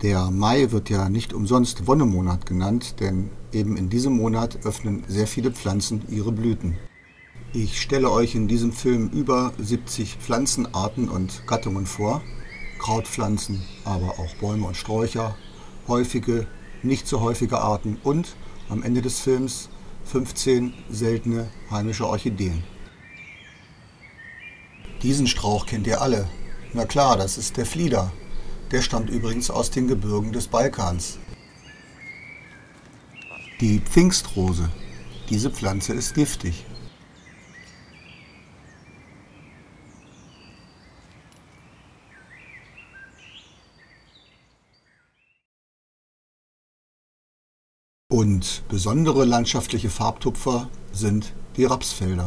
Der Mai wird ja nicht umsonst Wonnemonat genannt, denn eben in diesem Monat öffnen sehr viele Pflanzen ihre Blüten. Ich stelle euch in diesem Film über 70 Pflanzenarten und Gattungen vor. Krautpflanzen, aber auch Bäume und Sträucher, häufige, nicht so häufige Arten und am Ende des Films 15 seltene heimische Orchideen. Diesen Strauch kennt ihr alle. Na klar, das ist der Flieder. Der stammt übrigens aus den Gebirgen des Balkans. Die Pfingstrose. Diese Pflanze ist giftig. Und besondere landschaftliche Farbtupfer sind die Rapsfelder.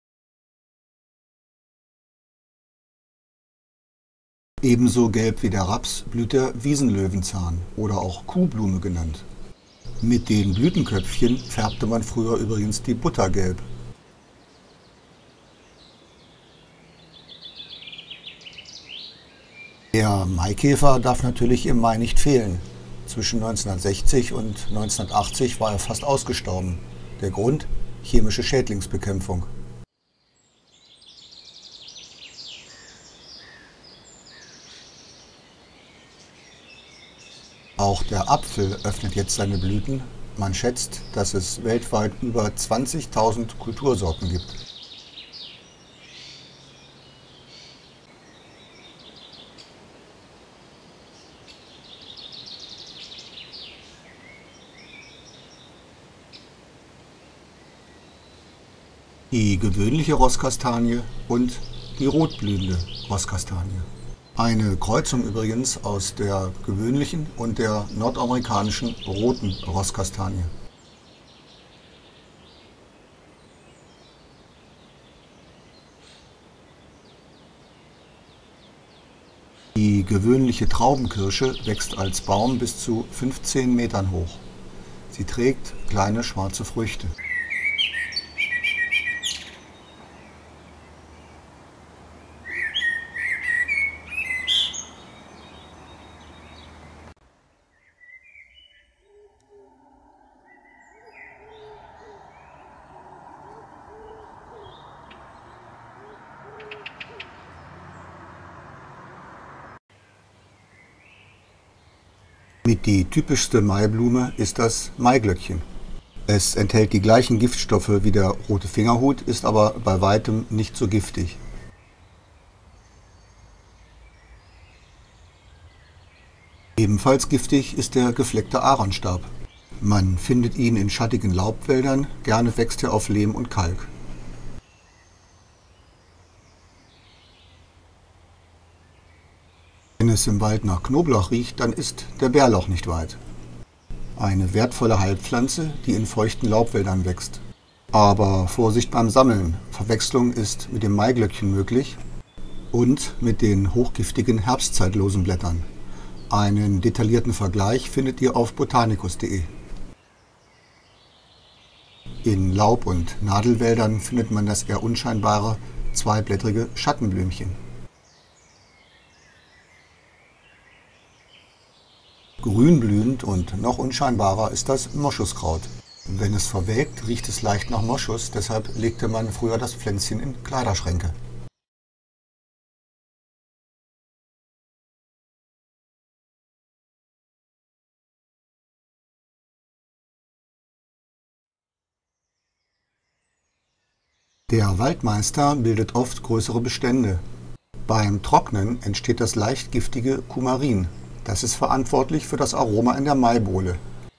Ebenso gelb wie der Raps blüht der Wiesenlöwenzahn oder auch Kuhblume genannt. Mit den Blütenköpfchen färbte man früher übrigens die Butter gelb. Der Maikäfer darf natürlich im Mai nicht fehlen. Zwischen 1960 und 1980 war er fast ausgestorben. Der Grund? Chemische Schädlingsbekämpfung. Auch der Apfel öffnet jetzt seine Blüten. Man schätzt, dass es weltweit über 20.000 Kultursorten gibt. Die gewöhnliche Rosskastanie und die rotblühende Rosskastanie. Eine Kreuzung übrigens aus der gewöhnlichen und der nordamerikanischen roten Rosskastanie. Die gewöhnliche Traubenkirsche wächst als Baum bis zu 15 Metern hoch. Sie trägt kleine schwarze Früchte. Mit die typischste Maiblume ist das Maiglöckchen. Es enthält die gleichen Giftstoffe wie der rote Fingerhut, ist aber bei weitem nicht so giftig. Ebenfalls giftig ist der gefleckte Aronstab. Man findet ihn in schattigen Laubwäldern, gerne wächst er auf Lehm und Kalk. Wenn es im Wald nach Knoblauch riecht, dann ist der Bärlauch nicht weit. Eine wertvolle Heilpflanze, die in feuchten Laubwäldern wächst. Aber Vorsicht beim Sammeln. Verwechslung ist mit dem Maiglöckchen möglich und mit den hochgiftigen herbstzeitlosen Blättern. Einen detaillierten Vergleich findet ihr auf botanicus.de. In Laub- und Nadelwäldern findet man das eher unscheinbare, zweiblättrige Schattenblümchen. Grünblühend und noch unscheinbarer ist das Moschuskraut. Wenn es verwelkt, riecht es leicht nach Moschus, deshalb legte man früher das Pflänzchen in Kleiderschränke. Der Waldmeister bildet oft größere Bestände. Beim Trocknen entsteht das leicht giftige Kumarin. Das ist verantwortlich für das Aroma in der Maibohle.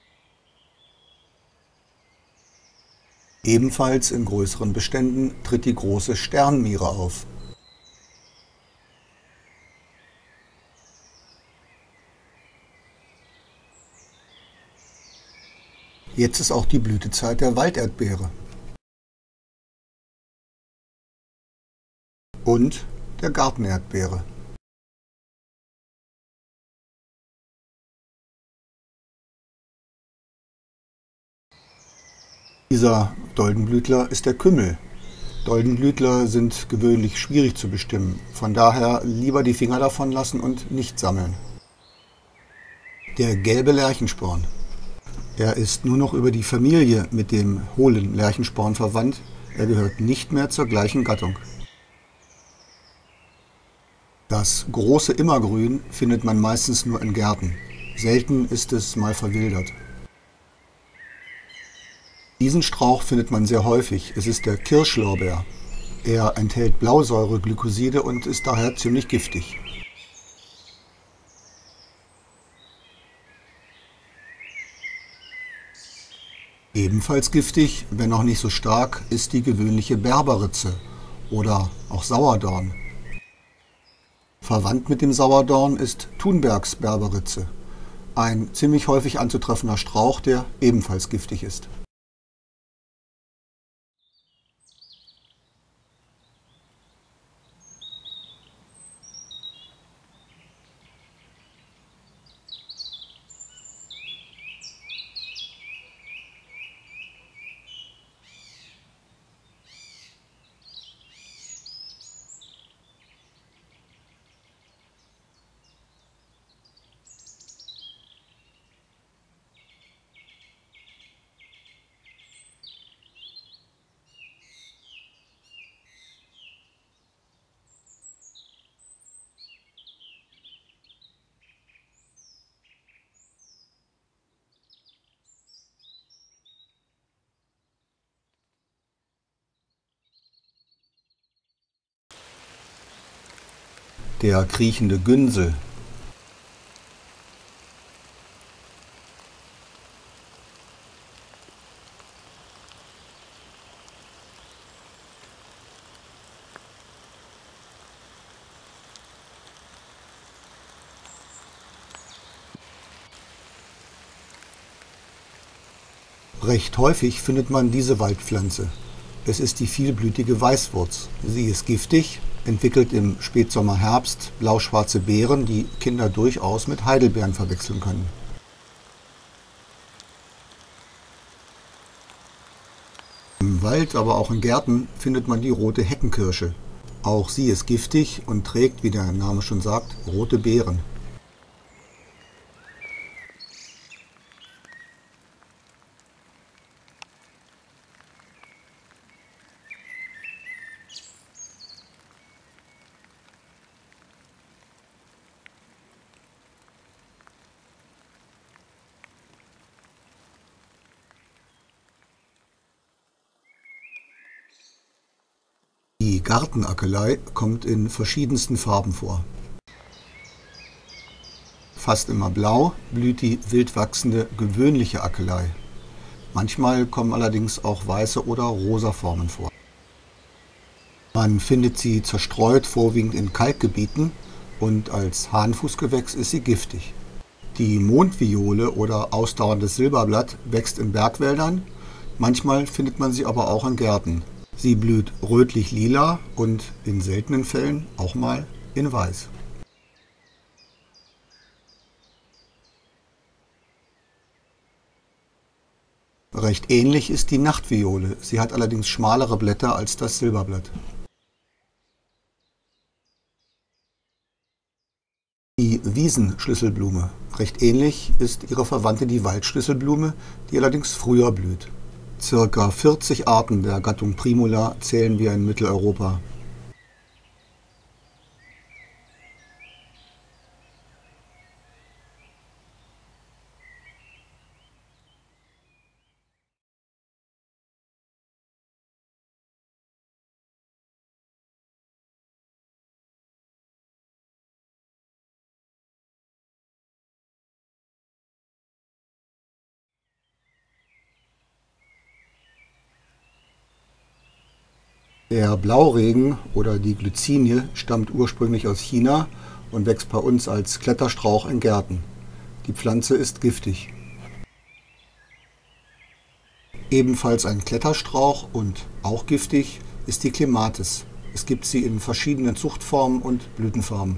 Ebenfalls in größeren Beständen tritt die große Sternmiere auf. Jetzt ist auch die Blütezeit der Walderdbeere und der Gartenerdbeere. Dieser Doldenblütler ist der Kümmel. Doldenblütler sind gewöhnlich schwierig zu bestimmen, von daher lieber die Finger davon lassen und nicht sammeln. Der gelbe Lerchensporn. Er ist nur noch über die Familie mit dem hohlen Lerchensporn verwandt. Er gehört nicht mehr zur gleichen Gattung. Das große Immergrün findet man meistens nur in Gärten. Selten ist es mal verwildert. Diesen Strauch findet man sehr häufig. Es ist der Kirschlorbeer. Er enthält Blausäureglykoside und ist daher ziemlich giftig. Ebenfalls giftig, wenn auch nicht so stark, ist die gewöhnliche Berberitze oder auch Sauerdorn. Verwandt mit dem Sauerdorn ist Thunbergsberberitze, ein ziemlich häufig anzutreffender Strauch, der ebenfalls giftig ist. Der kriechende Günsel. Recht häufig findet man diese Waldpflanze. Es ist die vielblütige Weißwurz. Sie ist giftig, entwickelt im Spätsommer-Herbst blau-schwarze Beeren, die Kinder durchaus mit Heidelbeeren verwechseln können. Im Wald, aber auch in Gärten findet man die rote Heckenkirsche. Auch sie ist giftig und trägt, wie der Name schon sagt, rote Beeren. Die Gartenakelei kommt in verschiedensten Farben vor. Fast immer blau blüht die wild wachsende gewöhnliche Akelei. Manchmal kommen allerdings auch weiße oder rosa Formen vor. Man findet sie zerstreut vorwiegend in Kalkgebieten und als Hahnfußgewächs ist sie giftig. Die Mondviole oder ausdauerndes Silberblatt wächst in Bergwäldern, manchmal findet man sie aber auch in Gärten. Sie blüht rötlich-lila und in seltenen Fällen auch mal in weiß. Recht ähnlich ist die Nachtviole, sie hat allerdings schmalere Blätter als das Silberblatt. Die Wiesenschlüsselblume. Recht ähnlich ist ihre Verwandte die Waldschlüsselblume, die allerdings früher blüht. Circa 40 Arten der Gattung Primula zählen wir in Mitteleuropa. Der Blauregen oder die Glycinie stammt ursprünglich aus China und wächst bei uns als Kletterstrauch in Gärten. Die Pflanze ist giftig. Ebenfalls ein Kletterstrauch und auch giftig ist die Clematis. Es gibt sie in verschiedenen Zuchtformen und Blütenfarben.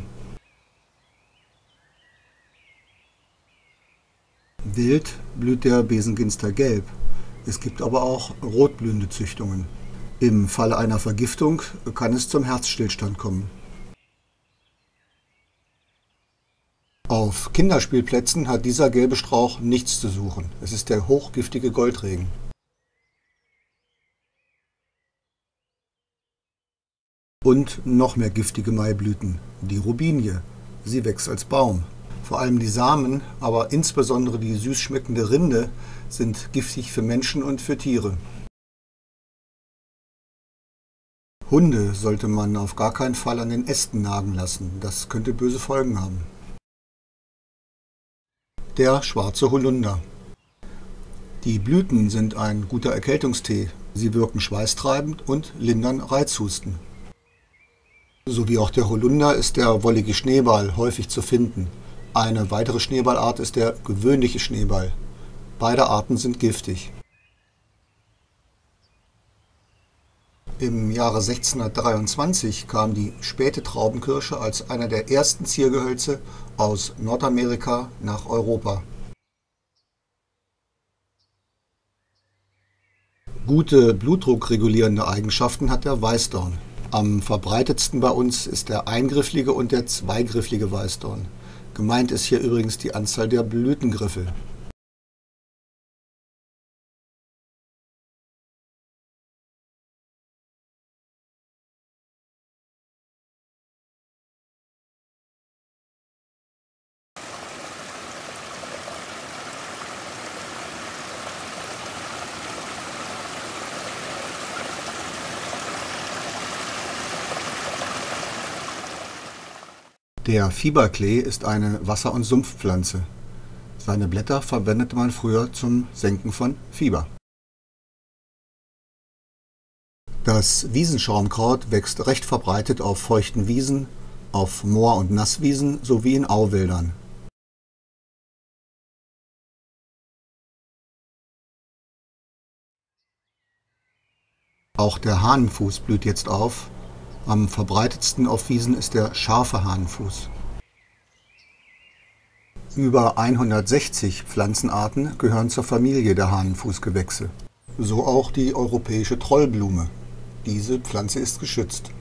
Wild blüht der Besenginster gelb. Es gibt aber auch rotblühende Züchtungen. Im Falle einer Vergiftung kann es zum Herzstillstand kommen. Auf Kinderspielplätzen hat dieser gelbe Strauch nichts zu suchen. Es ist der hochgiftige Goldregen. Und noch mehr giftige Maiblüten, die Robinie. Sie wächst als Baum. Vor allem die Samen, aber insbesondere die süß schmeckende Rinde, sind giftig für Menschen und für Tiere. Hunde sollte man auf gar keinen Fall an den Ästen nagen lassen. Das könnte böse Folgen haben. Der schwarze Holunder. Die Blüten sind ein guter Erkältungstee. Sie wirken schweißtreibend und lindern Reizhusten. So wie auch der Holunder ist der wollige Schneeball häufig zu finden. Eine weitere Schneeballart ist der gewöhnliche Schneeball. Beide Arten sind giftig. Im Jahre 1623 kam die späte Traubenkirsche als einer der ersten Ziergehölze aus Nordamerika nach Europa. Gute blutdruckregulierende Eigenschaften hat der Weißdorn. Am verbreitetsten bei uns ist der eingrifflige und der zweigrifflige Weißdorn. Gemeint ist hier übrigens die Anzahl der Blütengriffel. Der Fieberklee ist eine Wasser- und Sumpfpflanze. Seine Blätter verwendete man früher zum Senken von Fieber. Das Wiesenschaumkraut wächst recht verbreitet auf feuchten Wiesen, auf Moor- und Nasswiesen sowie in Auwäldern. Auch der Hahnenfuß blüht jetzt auf. Am verbreitetsten auf Wiesen ist der scharfe Hahnenfuß. Über 160 Pflanzenarten gehören zur Familie der Hahnenfußgewächse. So auch die europäische Trollblume. Diese Pflanze ist geschützt.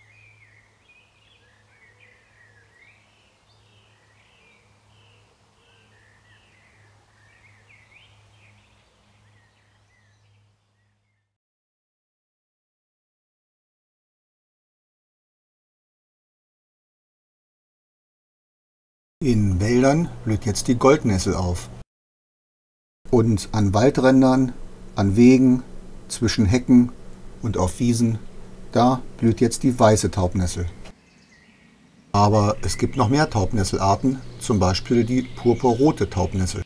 In Wäldern blüht jetzt die Goldnessel auf. Und an Waldrändern, an Wegen, zwischen Hecken und auf Wiesen, da blüht jetzt die weiße Taubnessel. Aber es gibt noch mehr Taubnesselarten, zum Beispiel die purpurrote Taubnessel.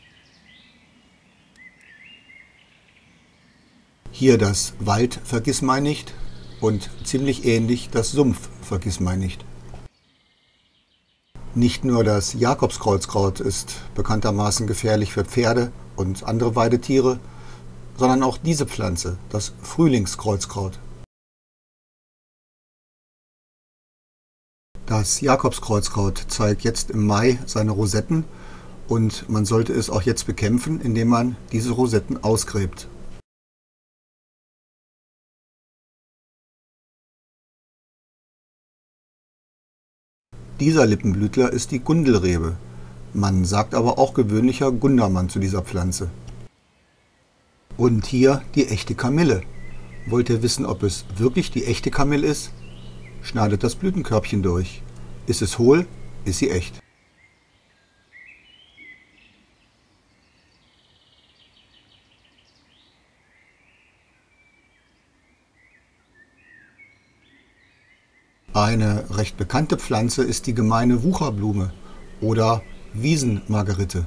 Hier das Wald-Vergissmeinnicht und ziemlich ähnlich das Sumpf-Vergissmeinnicht. Nicht nur das Jakobskreuzkraut ist bekanntermaßen gefährlich für Pferde und andere Weidetiere, sondern auch diese Pflanze, das Frühlingskreuzkraut. Das Jakobskreuzkraut zeigt jetzt im Mai seine Rosetten und man sollte es auch jetzt bekämpfen, indem man diese Rosetten ausgräbt. Dieser Lippenblütler ist die Gundelrebe. Man sagt aber auch gewöhnlicher Gundermann zu dieser Pflanze. Und hier die echte Kamille. Wollt ihr wissen, ob es wirklich die echte Kamille ist? Schneidet das Blütenkörbchen durch. Ist es hohl, ist sie echt. Eine recht bekannte Pflanze ist die gemeine Wucherblume oder Wiesenmargerite.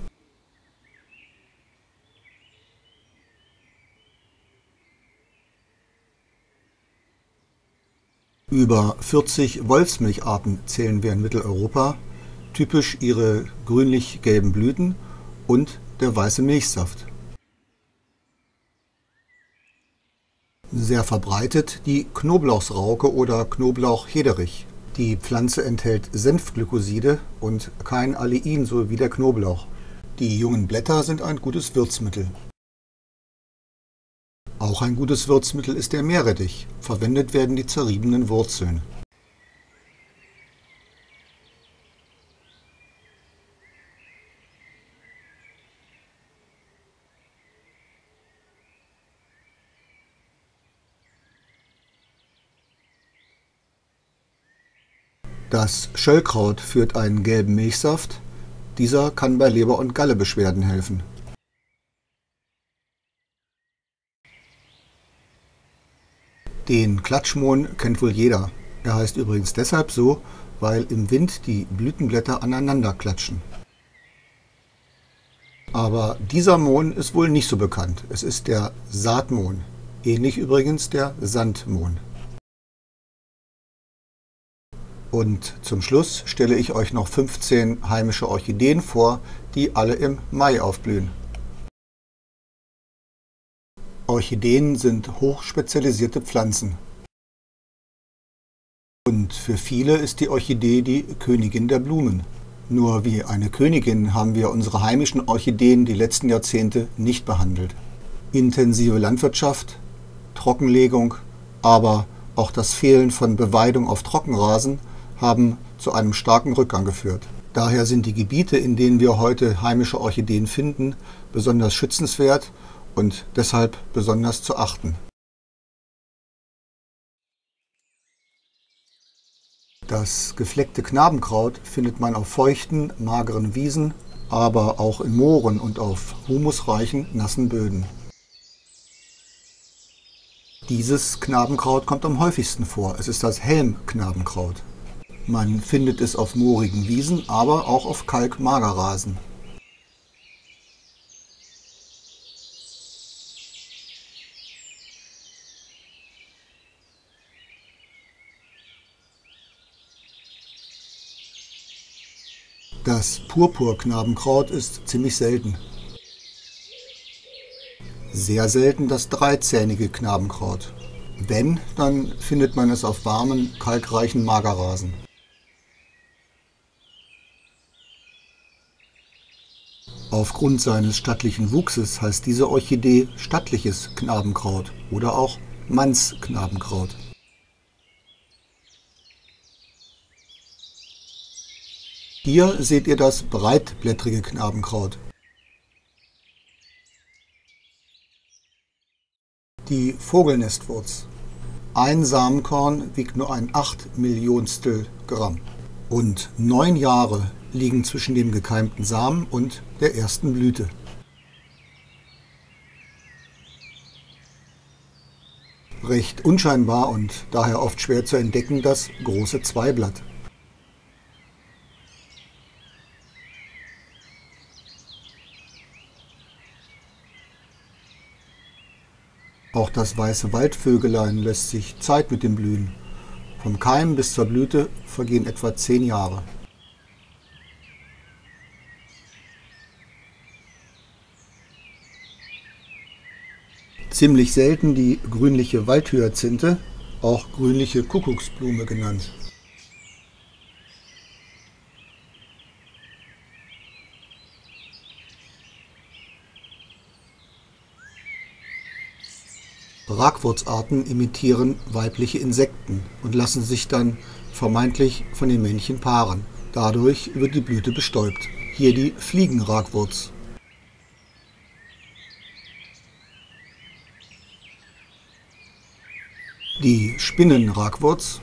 Über 40 Wolfsmilcharten zählen wir in Mitteleuropa, typisch ihre grünlich-gelben Blüten und der weiße Milchsaft. Sehr verbreitet die Knoblauchsrauke oder Knoblauchhederich. Die Pflanze enthält Senfglykoside und kein Allein, so wie der Knoblauch. Die jungen Blätter sind ein gutes Würzmittel. Auch ein gutes Würzmittel ist der Meerrettich. Verwendet werden die zerriebenen Wurzeln. Das Schöllkraut führt einen gelben Milchsaft. Dieser kann bei Leber- und Gallebeschwerden helfen. Den Klatschmohn kennt wohl jeder. Er heißt übrigens deshalb so, weil im Wind die Blütenblätter aneinander klatschen. Aber dieser Mohn ist wohl nicht so bekannt. Es ist der Saatmohn. Ähnlich übrigens der Sandmohn. Und zum Schluss stelle ich euch noch 15 heimische Orchideen vor, die alle im Mai aufblühen. Orchideen sind hochspezialisierte Pflanzen. Und für viele ist die Orchidee die Königin der Blumen. Nur wie eine Königin haben wir unsere heimischen Orchideen die letzten Jahrzehnte nicht behandelt. Intensive Landwirtschaft, Trockenlegung, aber auch das Fehlen von Beweidung auf Trockenrasen haben zu einem starken Rückgang geführt. Daher sind die Gebiete, in denen wir heute heimische Orchideen finden, besonders schützenswert und deshalb besonders zu achten. Das gefleckte Knabenkraut findet man auf feuchten, mageren Wiesen, aber auch in Mooren und auf humusreichen, nassen Böden. Dieses Knabenkraut kommt am häufigsten vor. Es ist das Helmknabenkraut. Man findet es auf moorigen Wiesen, aber auch auf Kalkmagerrasen. Das Purpurknabenkraut ist ziemlich selten. Sehr selten das dreizähnige Knabenkraut. Wenn, dann findet man es auf warmen, kalkreichen Magerrasen. Aufgrund seines stattlichen Wuchses heißt diese Orchidee stattliches Knabenkraut oder auch Mannsknabenkraut. Hier seht ihr das breitblättrige Knabenkraut. Die Vogelnestwurz. Ein Samenkorn wiegt nur ein 8 Millionstel Gramm. Und 9 Jahre liegen zwischen dem gekeimten Samen und der ersten Blüte. Recht unscheinbar und daher oft schwer zu entdecken das große Zweiblatt. Auch das weiße Waldvögelein lässt sich Zeit mit dem Blühen. Vom Keim bis zur Blüte vergehen etwa 10 Jahre. Ziemlich selten die grünliche Waldhyazinthe, auch grünliche Kuckucksblume genannt. Ragwurzarten imitieren weibliche Insekten und lassen sich dann vermeintlich von den Männchen paaren. Dadurch wird die Blüte bestäubt. Hier die Fliegenragwurz. Die Spinnenragwurz.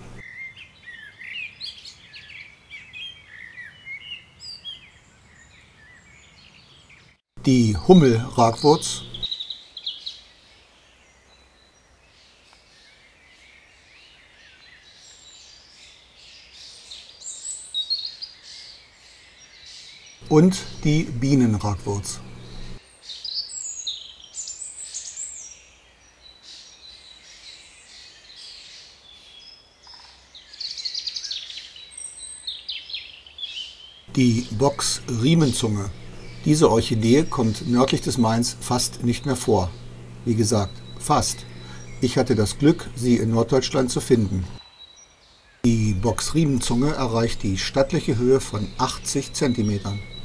Die Hummelragwurz. Und die Bienenragwurz. Die Box-Riemenzunge. Diese Orchidee kommt nördlich des Mains fast nicht mehr vor. Wie gesagt, fast. Ich hatte das Glück, sie in Norddeutschland zu finden. Die Box-Riemenzunge erreicht die stattliche Höhe von 80 cm.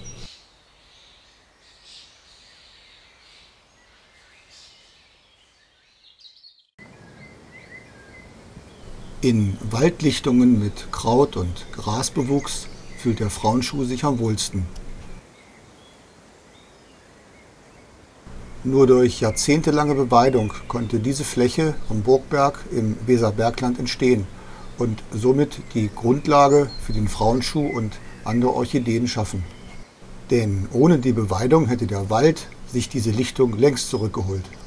In Waldlichtungen mit Kraut- und Grasbewuchs fühlt der Frauenschuh sich am wohlsten. Nur durch jahrzehntelange Beweidung konnte diese Fläche am Burgberg im Weserbergland entstehen und somit die Grundlage für den Frauenschuh und andere Orchideen schaffen. Denn ohne die Beweidung hätte der Wald sich diese Lichtung längst zurückgeholt.